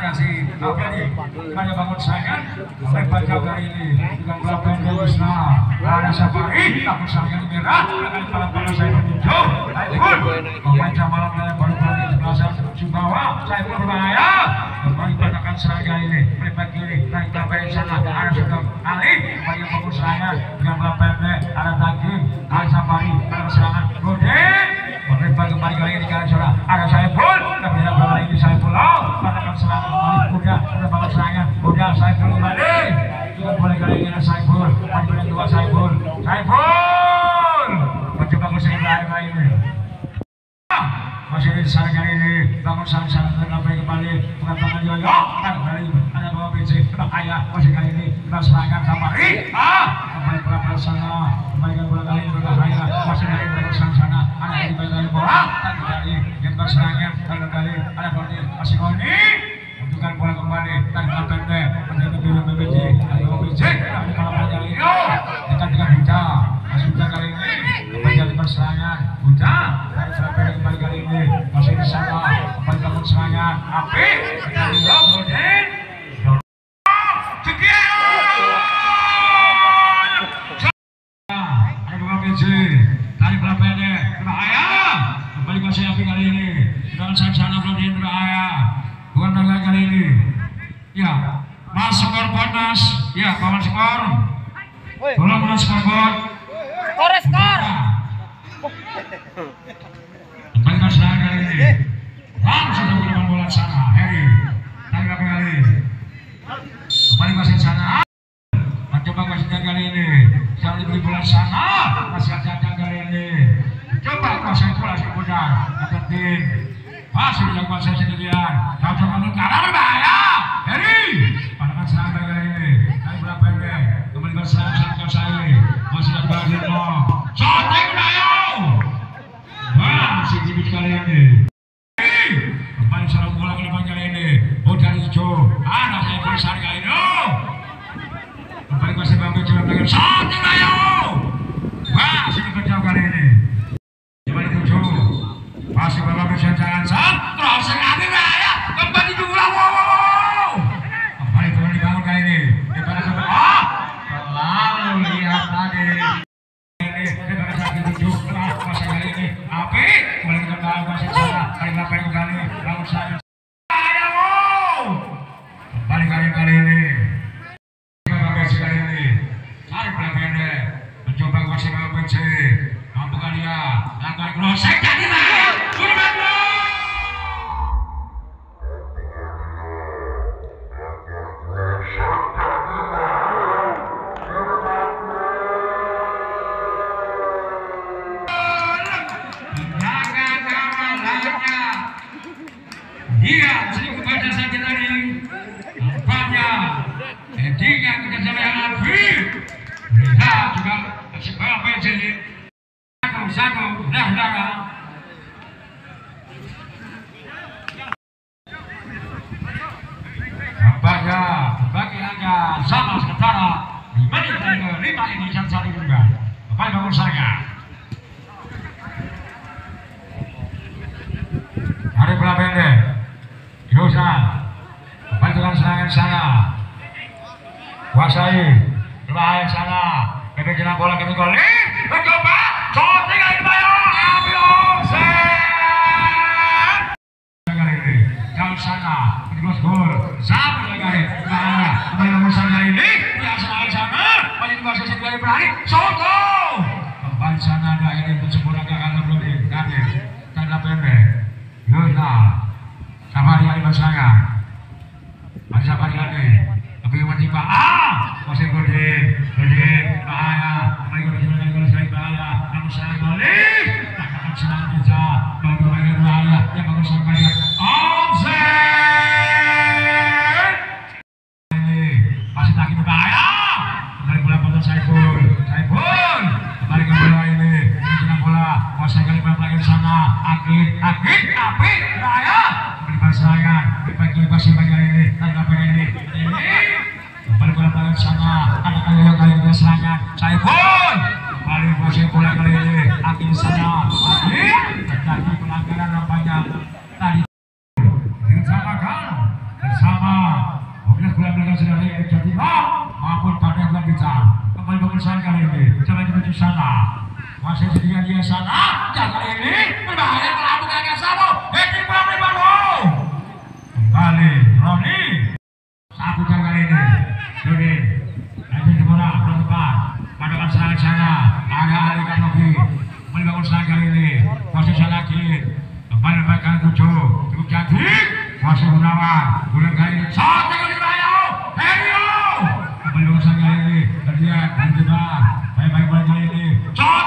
kasih Abadi banyak bangun serangan lepas jauh kali ini dengan belakang Wisna ada Safari takut serangan merah dengan para saya bertujuh membaca malam dari baru-baru sebelah Sumbawa saya pun berbahaya kembali batakan serangan ini melipat kiri naik sampai sana ada Sugeng Ali banyak bangun serangan dengan belakang ada Daging ada Safari ada serangan Godin melipat kembali kali ini dengan sana ada Saiful tapi tidak kembali ini Saiful batakan serangan kembali udah batakan serangan udah Saiful kembali juga boleh kali ini ada Saiful ada dua Saiful mencoba kursi kali ini masih di sana kali ini bangun sang-sang sampai kembali mengatakan Yoyo kembali ada bawa biji berbahaya masih kali ini kita serangan Safari kembali bola sana kembalikan bola kali ini berbahaya masih kali ini bangun sana ada di bagian bola kali kita serangan kali ada Koni masih Koni untukkan bola kembali tarik bola pendek menjadi biru BBJ ada bawa biji ada bola kali ini dekat dengan Huja masih Huja kali ini kembali jadi perserangan Huja dari sampai kembali kali ini masih di sana kembali bangun serangan api dari Godin ada bawa biji tarik bola pendek berbahaya kembali masih api kali ini dengan sana Godin berbahaya bukan dagang kali ini ya mas skor bonus ya kawan skor tolong mas skor skor kembali ke serangan kali ini langsung sudah bola sana Heri tarik apa kali kembali ke sana mencoba ke kali ini jangan diberi bola sana masih ada kali ini coba kuasai bola si muda dapetin masih dilakukan saya sendirian kau coba karena berbahaya Heri pada serangan kali ini tarik bola pendek kembali ke serangan kuasai masih ada bagian shooting ayo masih gimmick kali ini kembali serang bola ke depan kali ini udah hijau ada saya besar kali ini kembali masih bambu jalan dengan shooting ayo masih dikejauh kali ini kembali tujuh masih bambu jalan crossing ada ya kembali diulang kembali turun dibangun kali ini daripada sampai terlalu lihat tadi api boleh kita tahu masih sana kali ngapain kali langsung saja kembali kali ini kali ini tarik bola pendek mencoba masih mampu kali ya langkah crossing jadi naik iya, sedikit kepada saja tadi nampaknya headingnya kekejalan Afi lihat juga sebuah PJ satu dah nampaknya bagi anda sama sementara 5 menit ke 5 ini satu juga kembali bangun saya hari bola pendek Yosan kembali dengan serangan sana kuasai berbahaya sana kami jenang bola kami gol mencoba shooting lagi bayo api offset kali ini jauh sana terus gol satu lagi kembali nomor sana ini ya serangan sana masih di bawah sisi kali berani Soto kembali sana ada ini bersempurna karena belum dikasih tanda pendek Yosan Safari kali berserangan ada Safari kali tapi tiba masih Godin bahaya kembali Godin sekali bahaya namun serangan balik akan serangan bisa baru lagi bahaya yang bagus sampai offset ini masih lagi berbahaya kembali bola pada Saiful kembali ke bola ini menjelang bola kuasai kali lagi di sana Akid api bahaya serangan bagi masih bagian ini tanggapan ini kembali bola pada sana anak kali ini serangan Saiful kembali masih bola kali ini Akid sana terjadi pelanggaran nampaknya tadi bersama dari Erik Jatino maupun pada yang kita kembali pemirsa kali ini coba menuju sana masih sedia dia sana kali ini berbahaya melakukan yang sama Edi Bamri baru kembali Roni satu kali ini Roni Edi Kemura berdepan padakan serangan sana ada Ali Kanopi membangun serangan kali ini masih lagi kembali mereka 7 cukup cantik masih Gunawan bulan kali ini saat kali Bayo Herio kembali bangun serangan kali ini terlihat berdepan baik-baik bulan kali ini saat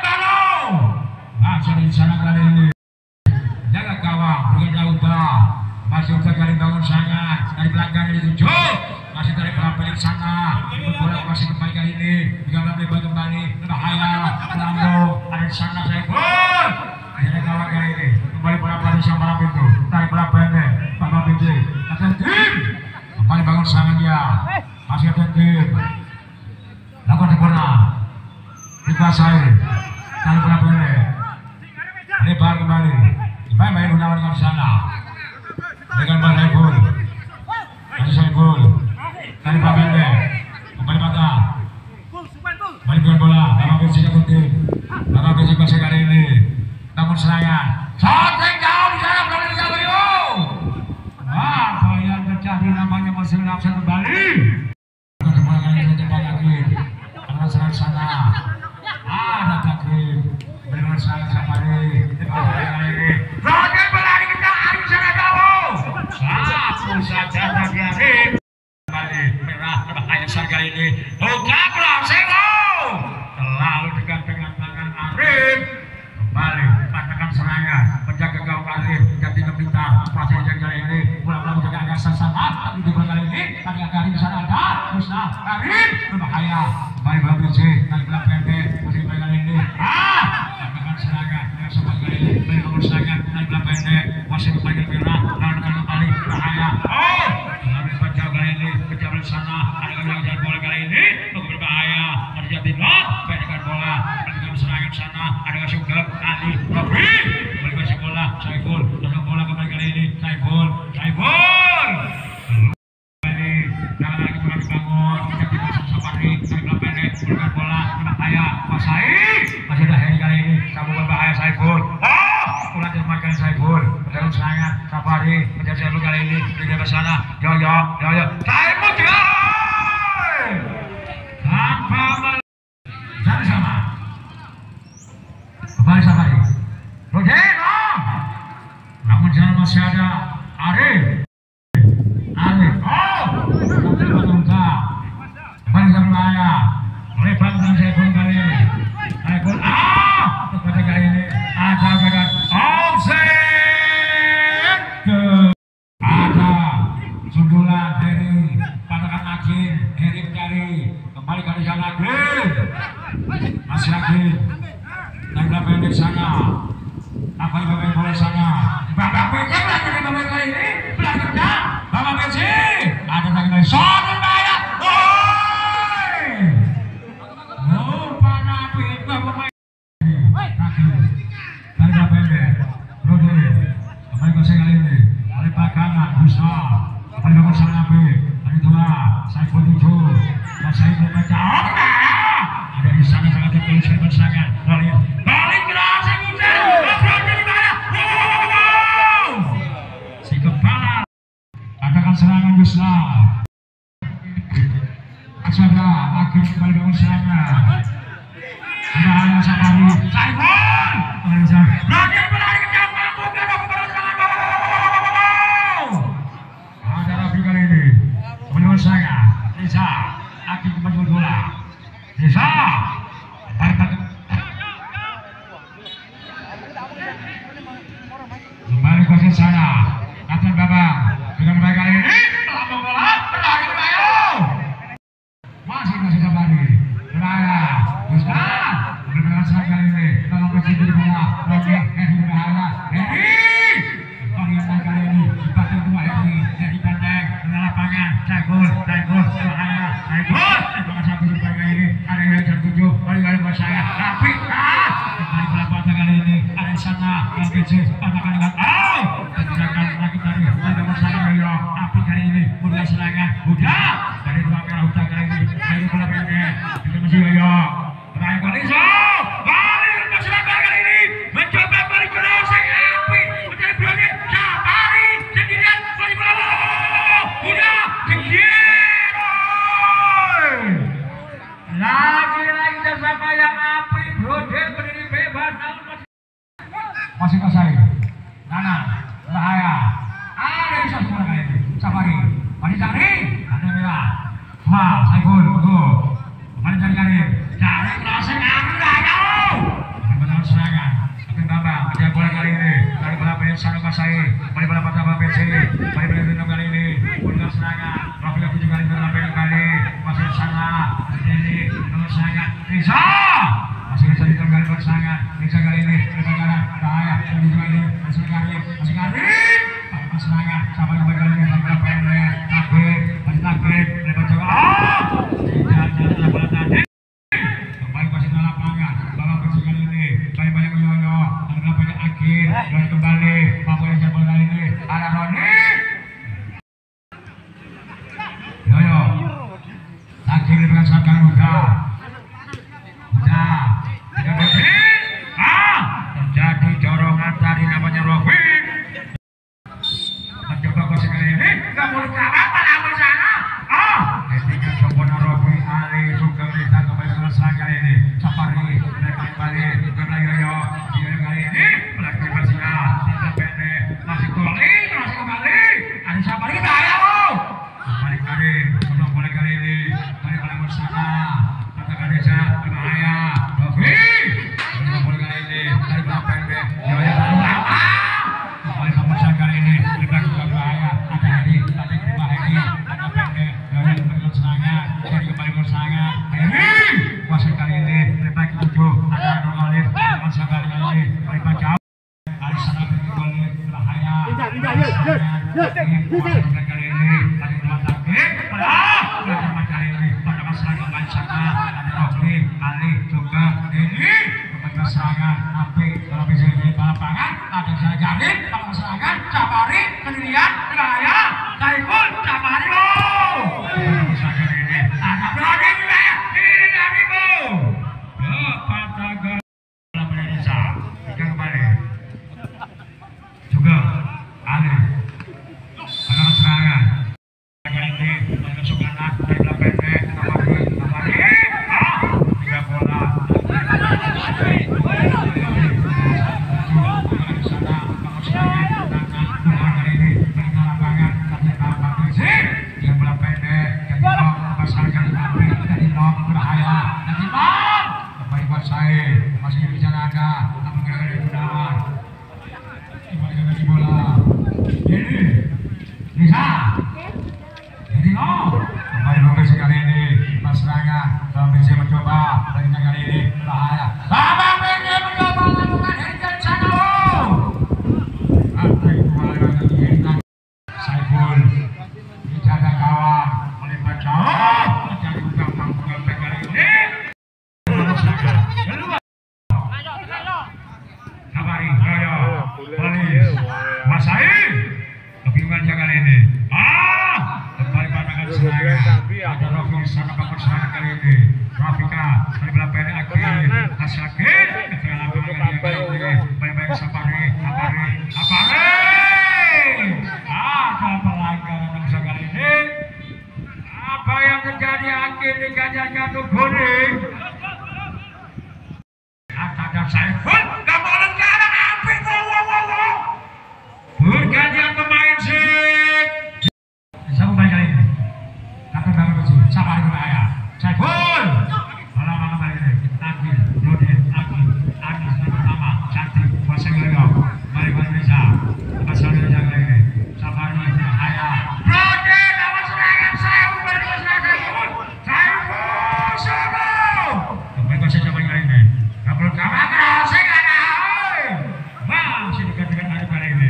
di sana kali ini jaga gawang dengan Utara masih Utara kali bangun sangat dari belakang ini 7 masih dari belakang di sana bola masih kembali kali ini juga kembali berbahaya Lambo ada di sana saya gol akhirnya gawang kali ini kembali bola pelari sama malam itu tarik bola pendek Bapak BJ akan tim kembali bangun sangat dia masih akan tim lakukan sempurna dikuasai tarik bola pendek lebar kembali main Gunawan ke sana dengan Bang Saiful masih Saiful dari Pak Bende kembali mata kembali dengan bola Bapak Besi kunting Bapak Besi masih kali ini namun serangan shooting jauh di sana berada di Gabriel wah yang terjadi namanya masih absen kembali semua kali ini cepat lagi karena serangan sana ada takrim beriman sangat safari Roger berlari kita Arif sana jauh satu saja tadi Arif kembali merah berbahaya besar kali ini buka crossing terlalu dekat dengan tangan Arif kembali patahkan serangan menjaga gawang Arif ganti pintar pasang kali ini bola menjaga agak sana tapi di kali ini tadi Arif di sana ada Musnah Arif berbahaya kembali BC kali bola pendek musim kali ini serangan yang sama kali ini bangun serangan naik bola pendek masih kembali merah lalu kembali bahaya lalu jauh kali ini kejauhan sana ada yang bola kali ini berbahaya terjadi pendekkan bola dengan serangan sana ada yang suka Ali Robi kembali masih bola Saiful dengan bola kembali kali ini Saiful kembali jangan lagi bola dibangun jadi masuk safari naik bola pendek dengan bola bahaya Masai masih ada Heri kali ini kamu berbahaya Saiful ulang termakan Saiful menjaga serangan Safari menjaga Saiful kali ini tidak ke sana yo Saiful tanpa jangan sama kembali Safari Rodeno namun jangan masih ada Arif kembali ke berbahaya lebar dengan Saiful kali ini Saiful kepada kali ini ada badan offset ada sundulan dari patakan Akin Erik dari kembali ke sana lagi masih lagi naik bola pendek sana apa yang bapak bola sana Bapak BC lagi di bapak kali ini belakangnya Bapak BC ada lagi dari sana bahaya serangan besar Asada akhir kembali bangun serangan ada Safari Saiful Roger berlari ke jauh ada Rafi kali ini kembali bangun serangan Risa akhir kembali bola Risa kembali ke sana Kapten Babang dengan baik kali ini melambung bola berlari ke Bayo masih Safari Raya Ustaz berbeda sekali kali ini tolong kasih di bola lagi berbahaya bagian kali ini dipakai dua Heri pendek dengan lapangan Saiful berbahaya Saiful satu kali ini ada yang tertuju kali buat saya tapi kembali berapa kali ini ada di sana yang kecil patakan dengan pergerakan lagi tadi ada masalah api kali ini udah serangan udah Mari cari, ada merah. Wah, Saiful, bagus. Mari cari. Cari crossing enggak jauh. Benar serangan. Tapi Bambang, dia bola kali ini. Dari bola pengen Sanu Masai. Mari bola pada Bambang PC. Mari bola Dino kali ini. Bola serangan. Rafi lagi juga bola pengen kali. Masih sana. Ini nomor serangan. Bisa. Masih bisa ditunggal bersangat. Bisa kali ini. Berbagai bahaya. Ini juga ini. Masih kali. Serangan. Sama yang kali ini. Bola pendek. Takbir. Masih takbir. Lepas coba. Tidak bola tadi. Kembali masih dalam lapangan. Bambang PC kali ini. Banyak Yoyo. Ada banyak akhir. Dan kembali. Mampu yang bola kali ini. Ada Roni. Yoyo. Akhir dengan serangan udah. Terjadi dorongan tadi namanya Rofiq. Mencoba kosong kali ini. Gak boleh kalah pada sana. Ketika Sobono Rofiq Ali Sugeng Rita kembali ke serangan kali ini. Safari mereka kembali Yoyo kali ini melakukan bersinga pendek masih kembali ada Safari bahaya loh. Kembali kali sebelum boleh kali ini kali bersama katakan desa berbahaya Rofiq. Boleh kali ini dari bola pendek Yoyo lalu lama kembali bersama kali ini di belakang berbahaya ada Heri ada pendek Yoyo kembali serangan jadi kembali bersangat Heri kuasa kali ini di belakang tujuh ada Nurgalif masa kali ini kali jauh ada sana kembali berbahaya kali ini tadi bola taktik kali ini pada masyarakat Bansaka ada Rofiq Ali juga ini serangan api kalau bisa di lapangan ada saya Jalil kalau serangan Safari sendirian bahaya Saiful Safari loh serangan ini ada berani ini dari bu patah gol bola Indonesia ikan kembali juga Ali ada serangan kali ini ada Sugana dari bola pendek Safari tiga bola masih bicara ada menggunakan gunawan kembali bola ini bisa jadi kembali bagus kali ini pas serangan Bambang PC mencoba dari kali ini bahaya Bambang PC mencoba lakukan hentikan sana Saiful dijaga kawan melempar jauh menjadi Bambang kali ini Safari, Yoyo, Polis, Masai, kebingungan dia kali ini. Kembali pandangan serangan. Ada Rofiq sangat bagus serangan kali ini. Rafika, dari bola pendek akhir, Asyakir, keterangan pandangan dia kali ini. Baik-baik Safari. Ada pelanggaran bangsa kali ini. Apa yang terjadi akhir diganjar kartu kuning? Ada Saiful, gak boleh jalan api, bergantian pemain sih. Bisa kembali kali ini. Kata Bambang PC, Safari berbahaya. Saiful, malam kali ini. Agil, Nudin, Agil pertama, cantik, kuasa Yoyo. Mari Indonesia, kuasa Indonesia kali ini. Safari berbahaya. Nudin, lawan serangan Saiful, berdua serangan Saiful, Saiful. Kembali kuasa kali ini. Kabel kawan crossing ada. Masih dekat dengan hari kali ini.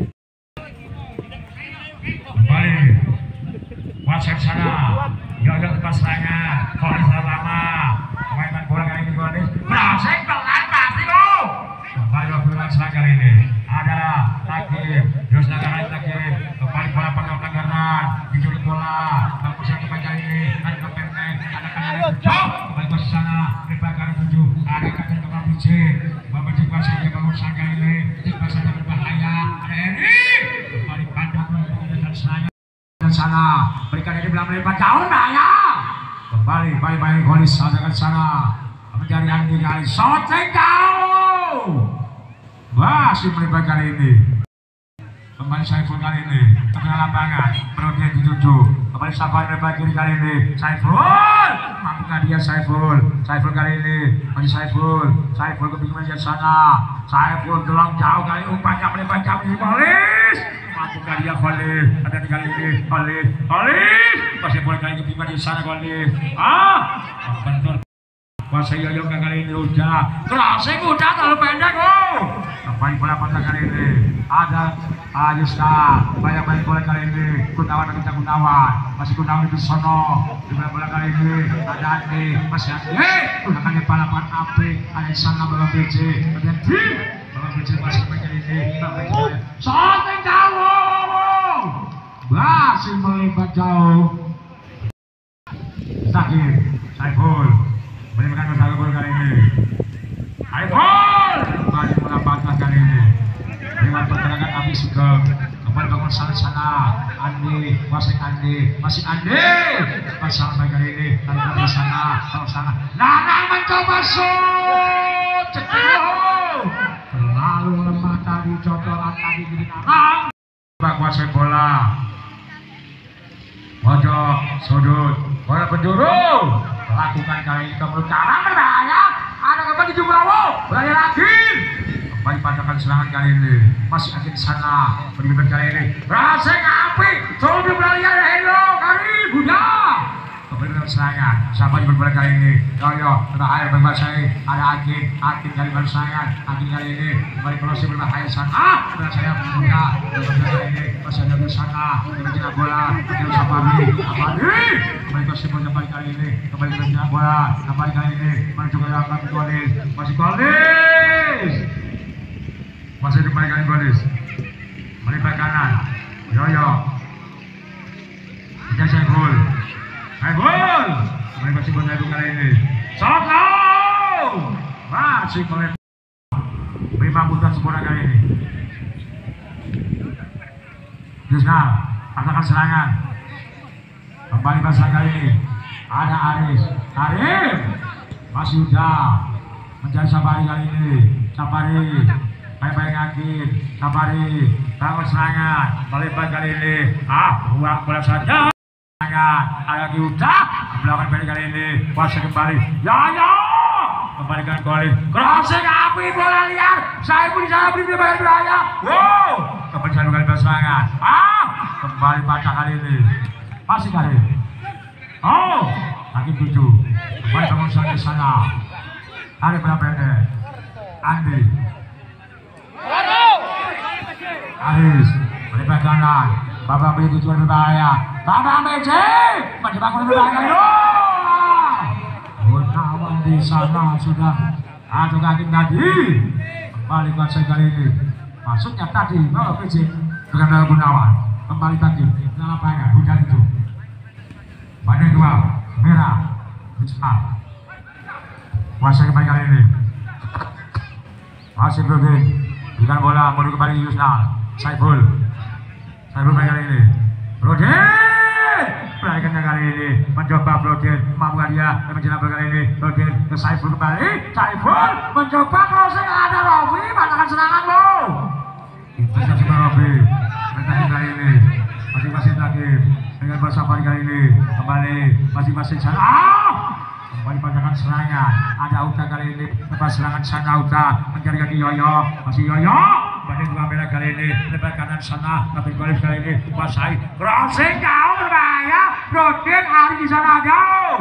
Kembali. Wasep sana. Yoyo lepas serangan. Kolis lama. Mainan bola kali ini Kolis. Crossing pelan pasti loh. Kembali bola serangan kali ini. Ada lagi. Terus lagi. Kembali bola pelanggaran. Diculik bola. Bagus yang kembali kali ini. Ada kependek. Ada kanan tujuh. Kembali ke sana. Kembali tujuh. Ada kakek kepala PC. Bapak Cik Pasir yang bangun sangka ini. Cik Pasir yang berbahaya. Ada ini. Kembali pandang dan serangan. Dan sana. Berikan ini belakang lebar jauh bahaya. Kembali baik-baik Kolis sadarkan sana. Mencari Andi kali. Shooting jauh. Masih melebar kali ini. Kembali Saiful kali ini tengah lapangan Brodin dituju kembali Safari lebar kiri kali ini Saiful mampukah dia Saiful kali ini masih Saiful kebingungan di sana Saiful gelang jauh kali umpannya melebar jauh di balis mampukah dia Khalid ada di kali ini Khalid masih boleh kali kebingungan di sana Khalid benar Masa Yoyo kali ini udah crossing udah terlalu pendek kembali bola patah kali ini ada Ayusta banyak bola kali ini Gunawan masih Gunawan di sono di bola kali ini ada Andi masih Andi gunakan di balapan api ada sana bola BC kemudian tim bola BC masih kali ini shooting jauh berhasil melebar jauh Zakir Saiful menemukan masalah gol kali ini Saiful kembali bola patah kali ini lewat pergerakan Abi Sugeng kembali bangun sana Andi masih Andi pasang kali ini dari sana Nanang mencoba shoot jauh terlalu lemah tadi cocolan tadi di Nanang kuasai bola pojok sudut bola penjuru lakukan kali ini kemudian karang berbahaya ada kembali di Jumlawo berani lagi kembali padakan serangan kali ini masih akhir sana berlibat kali ini berhasil api coba berani ada Helo kali Buddha kembali dengan serangan siapa yang berbola kali ini Yoyo berbahaya berbahaya ada Akin kali berserangan Akin kali ini kembali proses berbahaya sana berbahaya Buddha kali ini masih ada di sana dengan bola dengan Safari kembali proses bola kali ini kembali dengan bola kembali kali ini juga akan Golis masih kembalikan Golis melibat kanan Yoyo kita Saiful kembali masih bola kali ini Soko masih melibat Bima Putra sempurna kali ini Yusnal katakan serangan kembali pasang kali ini ada Arif masih udah mencari Safari kali ini Safari baik-baik Akin Safari bangun serangan melebar kali ini buang bola saja serangan ada lagi udah belakang balik kali ini kuasa kembali Yoyo kembalikan Golin crossing api bola liar saya pun bisa beri berbahaya kembali satu kali berserangan kembali patah kali ini masih kali lagi 7 kembali bangun sana ada bola pendek Andi Aris melebar kanan Bapak B tujuan berbahaya Bapak BC masih bangun berbahaya Gunawan di sana sudah ada kaki tadi kembali kuasai kali ini maksudnya tadi Bapak BC dengan Gunawan kembali tadi lapangan hujan itu pada dua merah Wisma kuasai kembali kali ini masih Brodin berikan bola menuju kembali Yusnal Saiful kembali kali ini Brodin berikan kali ini mencoba Brodin mampu dia menjelang kali ini Brodin ke Saiful kembali Saiful mencoba crossing ada Robi batakan serangan itu saja Robi berkali kali ini masing-masing lagi dengan Safari kali ini kembali masing-masing sana kembali padakan serangan ada Uta kali ini lepas serangan sana Uta mencari kaki Yoyo masih Yoyo kembali dua merah kali ini lebar kanan sana tapi Golif kali ini kuasai crossing jauh berbahaya Brodin hari di sana jauh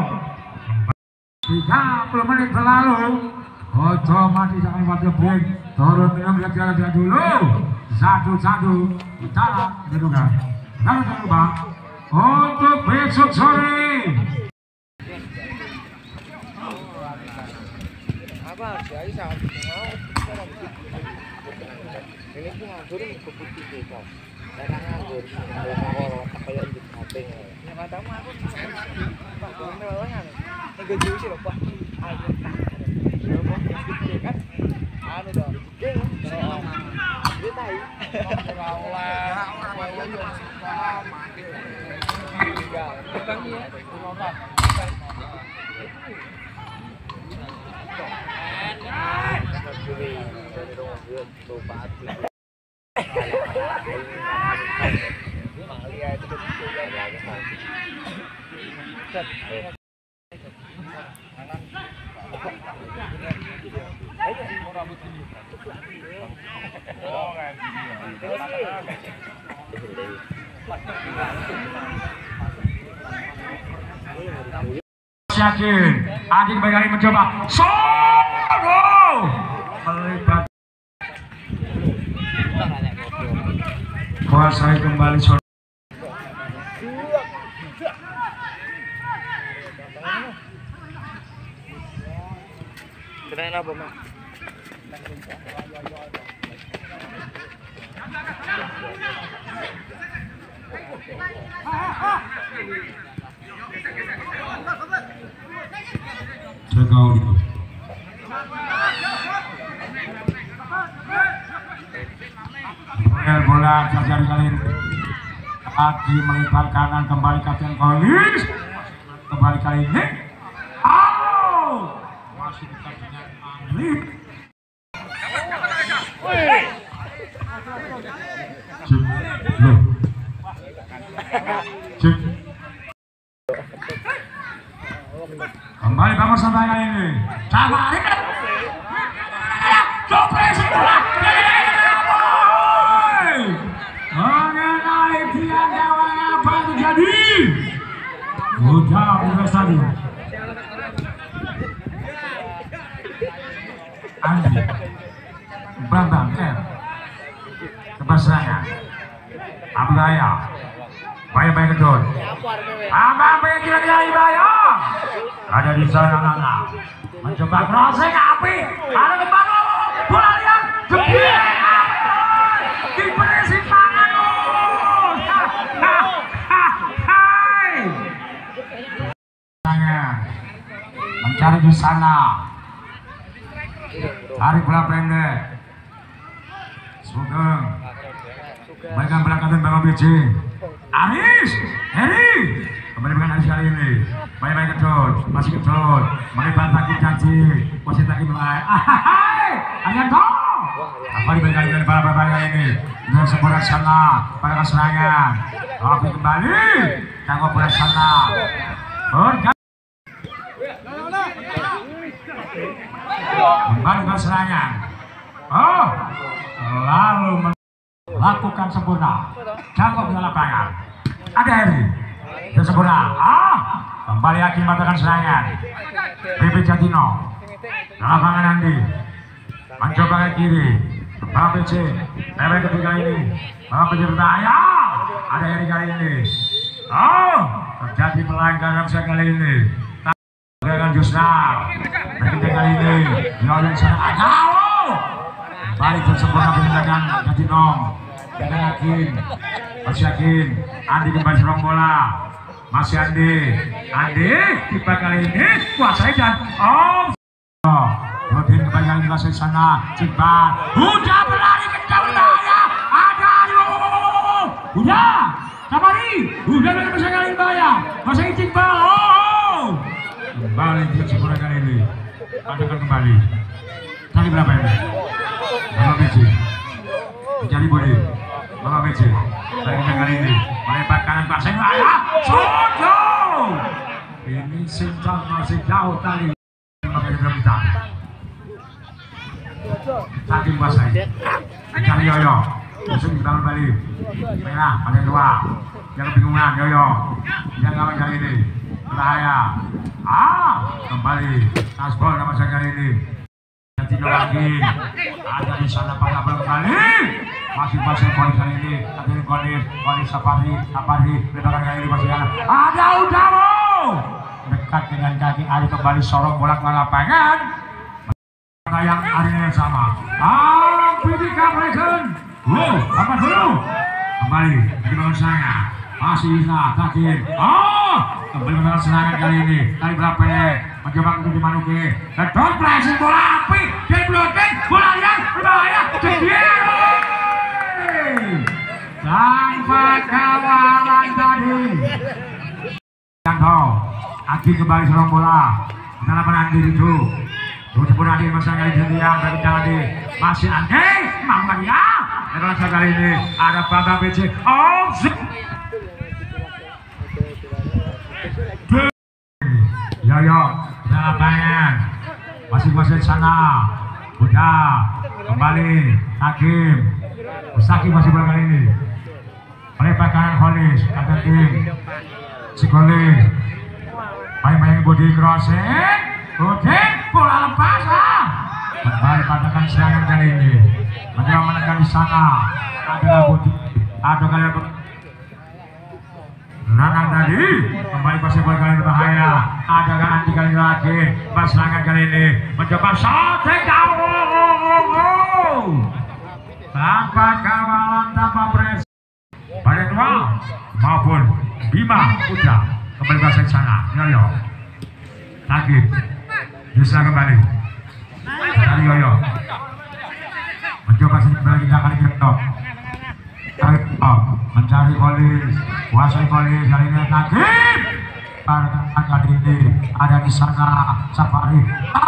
30 menit berlalu otomatis akan waktu break turun minum lihat dulu satu utara diduga jangan lupa untuk besok sore ini tuh nganggur ke putih gitu karena nganggur kalau kayak di samping ya matamu aku pak beneran nego jauh sih pak ayo kan anu dong geng dia tahu Yakin, Adi kembali lagi mencoba. Solo melibat. Kuasai kembali Solo. Kirain apa, Mak? Terkau itu. Bola terjadi kali ini. Adi melipat kanan kembali Kapten Kolis. Kembali kali ini. Masih dekat dengan Angli. Cek. Kembali bangun sampai kali ini. Sama ini. Copres bola. Mengenai tiang gawang apa yang terjadi? Udah bebas tadi. Andi Bambang kepasangan Abdaya Baya kedon Abang kira-kira Ibaya ada di sana Nana mencoba crossing api ada kembang bola yang jebol diperisi tangan mencari di sana. Tarik bola pendek. Sugeng. Baikkan belakang Bang BJ. Aris, Heri. Kembali dengan Aris kali ini. Baik-baik kedot, masih kedot. Melibat lagi janji. Masih lagi mulai. Hanya toh. Apa diberikan dengan para kali ini? Dengan sebuah sana pada serangan. Tapi kembali. Tangguh bola sana. Kembali ke serangan. Lalu melakukan sempurna. Jangkau di lapangan. Ada Heri. Dan sempurna. Kembali lagi melakukan serangan. PP Jatino. Lapangan Andi. Mencoba ke kiri. Bang PC. PP ketiga ini. Bang PC berbahaya. Ada Heri kali ini. Terjadi pelanggaran kali ini. Dengan Jusnar. Berikutnya kali ini Yolen sana balik dan sempurna dengan Jatinong. Kita yakin, masih yakin Andi kembali serang bola. Masih Andi tiba kali ini kuasai dan Rodin kembali kali kuasai sana. Cikban udah berlari kencang bahaya. Ada udah Kamari udah dengan besar kali bahaya. Masih Cikban kembali dia sempurna kali ini. Adakan kembali. Kali berapa ini? Bapak BC. Mencari bodi. Bapak BC. Kali ini. Melebat kanan pasang. Sojo. Ini Sintang masih jauh tadi. Makanya belum kita. Saking kuasai. Mencari Yoyo. Langsung dibangun kembali. Merah. Pada dua. Jangan kebingungan Yoyo. Yang kawan kali ini. Bahaya. Kembali Asbol nama saya kali ini. Jatino lagi. Ada di sana Pak Abel kembali. Masing-masing poin kali ini. Katanya Konis Safari. Lebakan kali ini masih ada Udamo. Dekat dengan kaki Ari kembali sorong bola ke lapangan. Yang hari yang sama. Pidika Presiden. Apa dulu? Kembali di bangun saya. Masih bisa Takin. Kembali melakukan serangan kali ini. Kali berapa mencoba untuk dimanuki. Kedon pressing bola api. Dan blocking bola yang berbahaya. Jediel. Tanpa kawalan tadi. Yanto. Adi kembali serang bola. Kenapa Andi itu? Terus pun Andi masa kali dia dari jalan di. Masih Andi. Mama dia. Dan kali ini ada Bambang BC. Yoyo, lapangan masing-masing sana. Udah kembali Hakim. Mustaqim masih bola kali ini. Melepas kanan Kholis, kapten tim. Si Kholis. Main-main body crossing. Crossing, bola lepas. Kembali patakan serangan kali ini. Mencoba menekan di sana. Adalah body. Ada kali Nanang tadi kembali pasir bola kali ini bahaya. Ada Andi kali lagi. Serangan kali ini mencoba shot tanpa kawalan, tanpa pres. Pada dua maupun Bima Putra kembali ke sana. Yoyo lagi bisa kembali dari Yoyo mencoba kembali kali ketok mencari Kholis, kuasai Kholis kali ini lagi. Pada kali ini ada di sana Safari.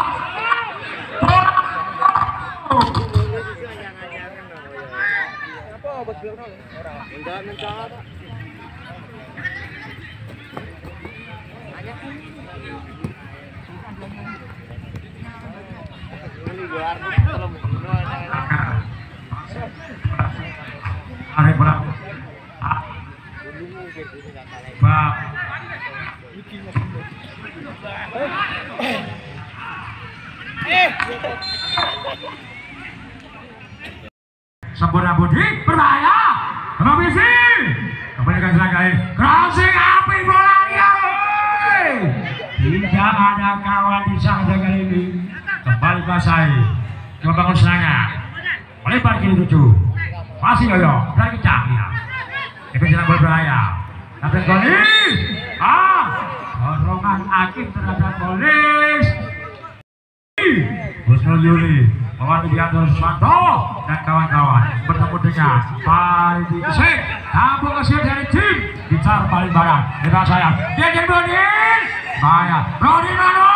Tarik bola. Sempurna Budi berbahaya. Kembali Bisi. Kembalikan serang kali. Crossing api bola dia. Tidak ada kawan di sana kali ini. Kembali Basai. Coba bangun serangan. Melebar kiri 7. Masih Yoyo. Dari kencang ya. Itu jalan berbahaya. Kapten Kholis. Dorongan Akim terhadap Kholis. Husnul Yuli. Mewakili Dianto Susanto dan kawan-kawan bertemu dengan Faridi Kesek. Kampung Kesek dari tim Bicar paling barat. Kita sayang. Dia jadi Brodin. Bahaya. Brodin Mano.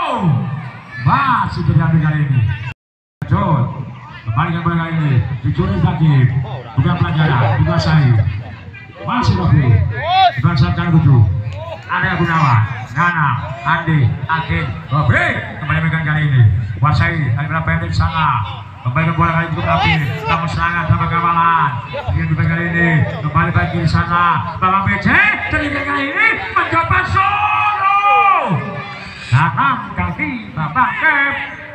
Masih terjadi kali ini. Jod. Kembalikan bola kali ini. Dicuri lagi. Bukan pelajaran. Dikuasai. Masih Rofi. Dikuasai 7. Ada Gunawan. Nana. Andi. Akin. Rofi. Kembali megang kali ini. Kuasai. Kali berapa pendek sana. Kembali ke bola kali itu api. Kamu serangan sama kawalan. Ingin di kali ini. Kembali bagi di sana. Bapak BC. Terlihat kali ini. Mencoba solo. Tanam kaki Bapak Kep.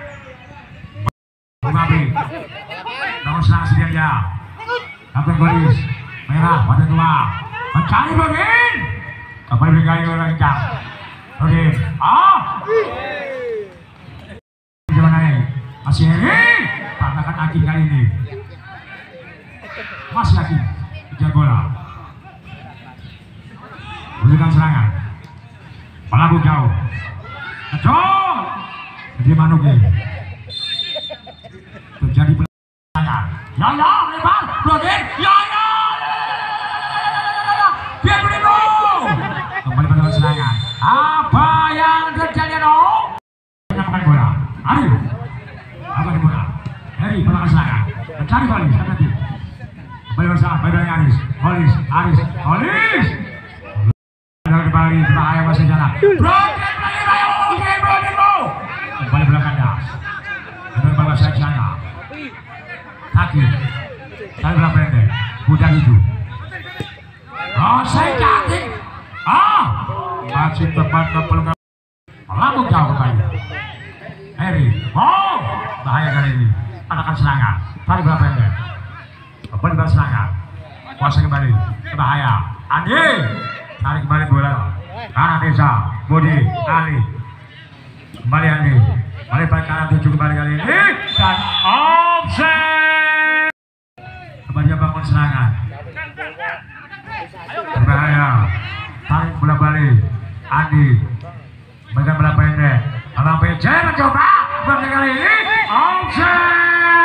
Babi. Kamu serang sendiri ya. Kapten Kholis. Merah. Pada 2. Mencari Brodin. Kembali bagi orang kencang. Brodin. Masih Heri. Patakan Aki kali ini. Masih Aki. Kejar bola. Berikan serangan. Pelaku jauh. Kecil. Jadi Manuki. Terjadi serangan. Yoyo lebar. Brodin. Yoyo. Biar beribu. Kembali pada serangan. Apa yang terjadi dong? Menyamakan bola. Ayo. Apa di bola? Heri pelaku serangan. Mencari Kholis. Hati-hati. Kembali bersama. Baik-baik Aris. Kholis. Aris. Kholis. Kembali berbahaya masih jalan. Brodin lagi rayu. Oke Brodin mau. Kembali belakang dah. Kembali bawah saya sana. Kaki. Kali berapa pendek. Budak itu. Rosai kaki. Masih tepat ke pelengkap. Lambung jauh kembali. Heri. Bahaya kali ini. Anakan serangan. Kali berapa pendek. Kembali berserangan. Kuasa kembali. Bahaya. Andi. Tarik kembali bola. Kanan Desa. Budi. Ali. Kembali Andi. Melebar kanan 7 kembali kali ini. Dan offset. Kembali bangun serangan. Berbahaya. Tarik bola balik. Andi. Bagian bola pendek. Abang PC mencoba. Kembali kali ini. Offset.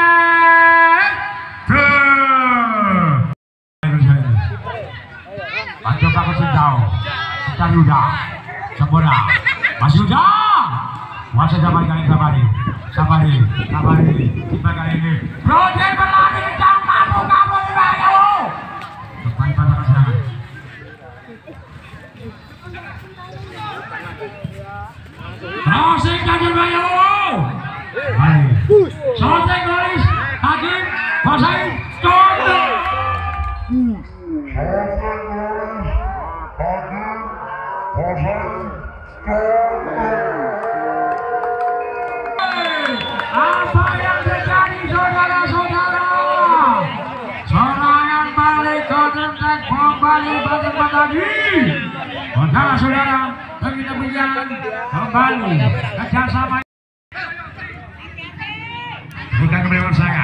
Panjang aku sejauh. Kita Yuda. Sempurna. Masih Yuda. Masa zaman kali Safari. Safari. Kita kali ini. Brodin berlari kencang. Kamu di bahaya. Kembali pada serangan. Crossing kajian Bayu. Balik. Sontek garis. Hakim. Pasai. Condong. Apa yang terjadi saudara-saudara? Serangan balik kontak kembali balik lagi. Saudara-saudara, kita berjalan kembali kerjasama. Bukan kembali saya.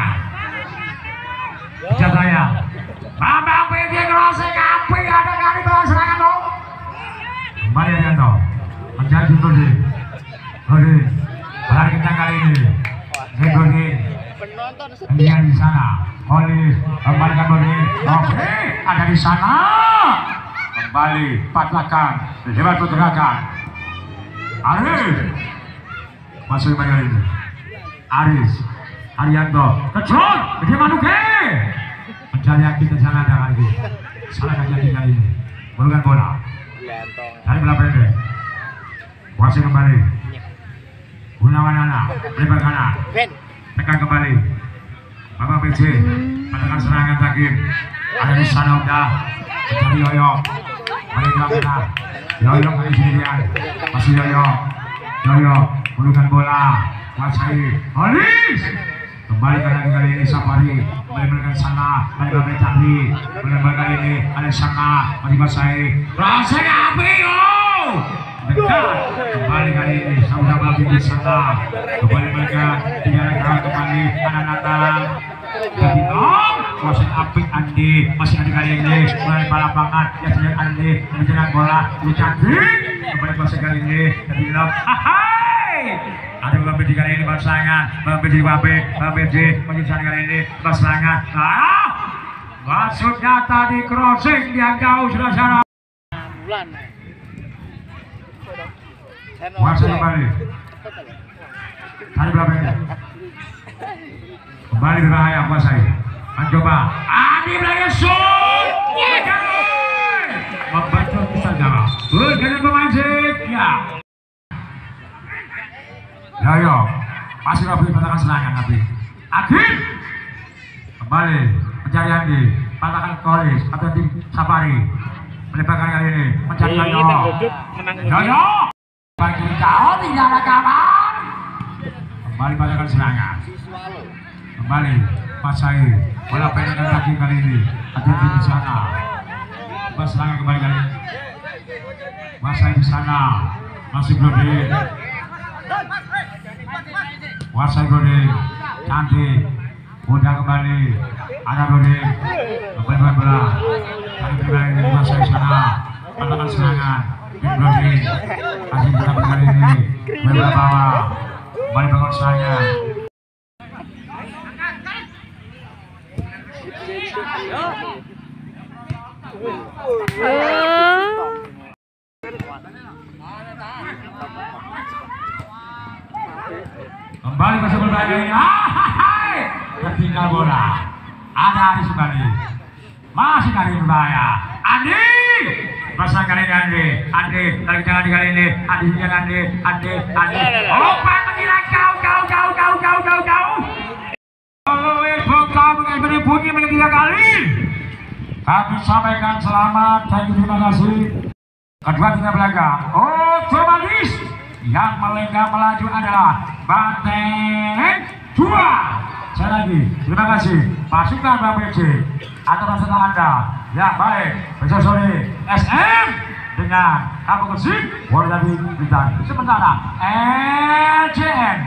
Jataya. Bambang PJ crossing api ada kali bawa serangan dong. Kembali Arianto. Menjadi Godi. Godi. Lari kencang kali ini. Godi. Yang di sana. Olis kembalikan Godi. Oke, ada di sana. Kembali patlakan. Hebat pergerakan. Aris. Masuk kembali ini. Aris. Arianto. Kecil. Gede Manuke. Mencari yakin di sana ada lagi. Salah kejadian kali ini. Bulukan bola. Dari bola pendek. Masih kembali. Gunawan Nana. Lebar kanan. Tekan kembali. Bapak PC. Menekan serangan Hakim. Ada di sana udah. Mencari Yoyo. Balik ke sana. Yoyo kali sendirian. Masih Yoyo. Yoyo. Bulukan bola. Masai. Olis. Kembali kali ini Safari. Kembali sana. Kembali Candi. Kembali kali ini ada sana. Masih Masai. Rasa api yo. Dekat. Kembali kali ini sama-sama di sana. Kembali mereka diarahkan kembali anak-anak. Kabinong, kuasa api Andi masih ada kali ini mulai lapangan ya sudah Andi menjelang bola dicantik kembali kuasa kali ini Kabinong. Ada Bang Bedi kali ini pasangan Bang Bedi menjelang kali ini pasangan. Maksudnya tadi crossing yang jauh sudah sana. Masuk kembali. Tadi berapa ini? Kembali berbahaya kuasai. Mencoba. Andi berani shoot. Membantu saja. Bergerak pemain ya. Yoyo. Masih Rafi patahkan serangan Rafi. Akhir. Kembali mencari Andi. Patahkan Kolis atau tim Safari. Melebarkan kali ini. Mencari Yoyo. Yoyo. Bagi kau tidak ada kawan. Kembali patahkan serangan. Kembali Pasai bola pendek kaki kali ini ada di sana. Pas serangan kembali kali ini. Pasai di sana masih Gode. Pasai Gode cantik. Mudah kembali ada Gode. Kembali bola. Kali ini Pasai di sana. Patahkan serangan. Gode kasih bola kali ini. Bola bawah. Kembali bangun serangan. Kembali masuk berbahaya ini. Ketinggal bola. Ada Aris kembali. Masih kali berbahaya. Andi. Pasang kali ini Andi. Lagi jangan kali ini. Andi jangan Andi. Umpan mengira jauh. Bunyi tiga kali. Kami sampaikan selamat dan terima kasih. Kedua tim belakang. Otomatis yang melenggang melaju adalah Banteng 2. Saya lagi terima kasih pasukan BPC atas peserta Anda. Ya baik. Besok sore SM dengan Kampung Gresik Wardadi Bintang. Sementara LCN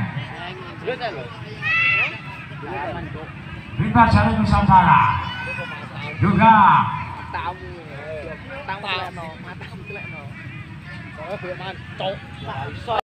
Bintang Sari Nusantara juga tamu